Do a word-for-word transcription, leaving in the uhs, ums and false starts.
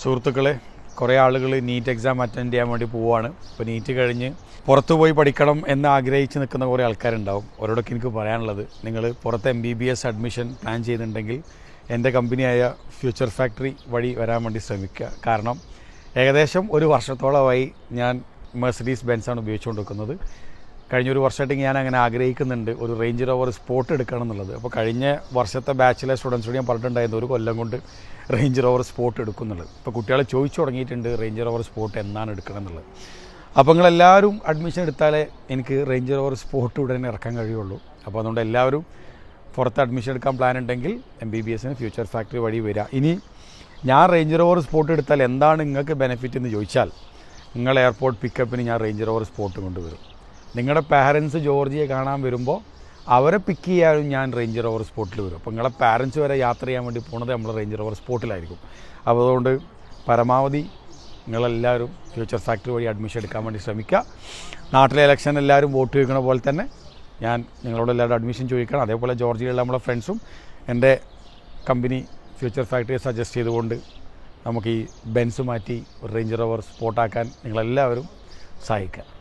സുഹൃത്തുക്കളെ, കുറേ ആളുകൾ നീറ്റ് എക്സാം അറ്റൻഡ് ചെയ്യാൻ വേണ്ടി പോവുകയാണ്. ഇപ്പോൾ നീറ്റ് കഴിഞ്ഞ് പുറത്തു പോയി പഠിക്കണം എന്ന് ആഗ്രഹിച്ച് നിൽക്കുന്ന കുറേ ആൾക്കാരുണ്ടാവും. അവരോടൊക്കെ എനിക്ക് പറയാനുള്ളത്, നിങ്ങൾ പുറത്ത് M B B S admission plan ചെയ്യുന്നുണ്ടെങ്കിൽ എൻ്റെ കമ്പനിയായ ഫ്യൂച്ചർ ഫാക്ടറി വഴി വരാൻ വേണ്ടി ശ്രമിക്കുക. കാരണം ഏകദേശം ഒരു വർഷത്തോളമായി ഞാൻ മെഴ്സിഡീസ് ബെൻസാണ് ഉപയോഗിച്ചുകൊണ്ടിരിക്കുന്നത്. കഴിഞ്ഞൊരു വർഷമായിട്ട് ഞാൻ അങ്ങനെ ആഗ്രഹിക്കുന്നുണ്ട് ഒരു റേഞ്ച് റോവർ സ്പോട്ട് എടുക്കണം എന്നുള്ളത്. അപ്പോൾ കഴിഞ്ഞ വർഷത്തെ ബാച്ചിലർ സ്റ്റുഡൻസിനോട് ഞാൻ പറഞ്ഞിട്ടുണ്ടായിരുന്നു ഒരു കൊല്ലം കൊണ്ട് റേഞ്ച് റോവർ സ്പോട്ട് എടുക്കുന്നുള്ളത്. ഇപ്പോൾ കുട്ടികളെ ചോദിച്ചു തുടങ്ങിയിട്ടുണ്ട് റേഞ്ച് റോവർ സ്പോട്ട് എന്നാണ് എടുക്കണം എന്നുള്ളത്. അപ്പോൾ നിങ്ങളെല്ലാവരും അഡ്മിഷൻ എടുത്താലേ എനിക്ക് റേഞ്ച് റോവർ സ്പോട്ട് ഉടനെ ഇറക്കാൻ കഴിയുള്ളൂ. അപ്പോൾ അതുകൊണ്ട് എല്ലാവരും പുറത്ത് അഡ്മിഷൻ എടുക്കാൻ പ്ലാൻ ഉണ്ടെങ്കിൽ എം ബി ബി എസിന് ഫ്യൂച്ചർ ഫാക്ടറി വഴി വരിക. ഇനി ഞാൻ റേഞ്ച് റോവർ സ്പോട്ട് എടുത്താൽ എന്താണ് നിങ്ങൾക്ക് ബെനിഫിറ്റ് എന്ന് ചോദിച്ചാൽ, നിങ്ങൾ എയർപോർട്ട് പിക്കപ്പിന് ഞാൻ റേഞ്ച് റോവർ സ്പോട്ട് കൊണ്ടുവരും. നിങ്ങളുടെ പാരൻസ് ജോർജിയെ കാണാൻ വരുമ്പോൾ അവരെ പിക്ക് ചെയ്യാനും ഞാൻ റേഞ്ച് റോവർ സ്പോട്ടിൽ വരും. അപ്പോൾ നിങ്ങളെ പാരൻസ് വരെ യാത്ര ചെയ്യാൻ വേണ്ടി പോകുന്നത് നമ്മൾ റേഞ്ച് റോവർ സ്പോട്ടിലായിരിക്കും. അപ്പോൾ അതുകൊണ്ട് പരമാവധി നിങ്ങളെല്ലാവരും ഫ്യൂച്ചർ ഫാക്ടറി വഴി അഡ്മിഷൻ എടുക്കാൻ വേണ്ടി ശ്രമിക്കുക. നാട്ടിലെ ഇലക്ഷൻ എല്ലാവരും വോട്ട് ചോദിക്കണ പോലെ തന്നെ ഞാൻ നിങ്ങളോട് എല്ലാവരും അഡ്മിഷൻ ചോദിക്കണം. അതേപോലെ ജോർജിയയിലുള്ള നമ്മളെ ഫ്രണ്ട്സും എൻ്റെ കമ്പനി ഫ്യൂച്ചർ ഫാക്ടറിയെ സജസ്റ്റ് ചെയ്തുകൊണ്ട് നമുക്ക് ഈ ബെൻസ് മാറ്റി റേഞ്ച് റോവർ സ്പോട്ടാക്കാൻ നിങ്ങളെല്ലാവരും സഹായിക്കുക.